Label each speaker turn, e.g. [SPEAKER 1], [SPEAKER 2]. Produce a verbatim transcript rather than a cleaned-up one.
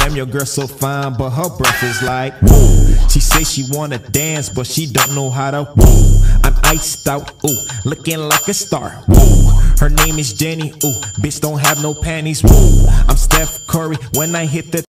[SPEAKER 1] Damn, your girl so fine, but her breath is like woo. She say she wanna dance, but she don't know how to woo. I'm iced out, ooh, looking like a star, woo. Her name is Jenny, ooh, bitch don't have no panties, woo. I'm Steph Curry when I hit the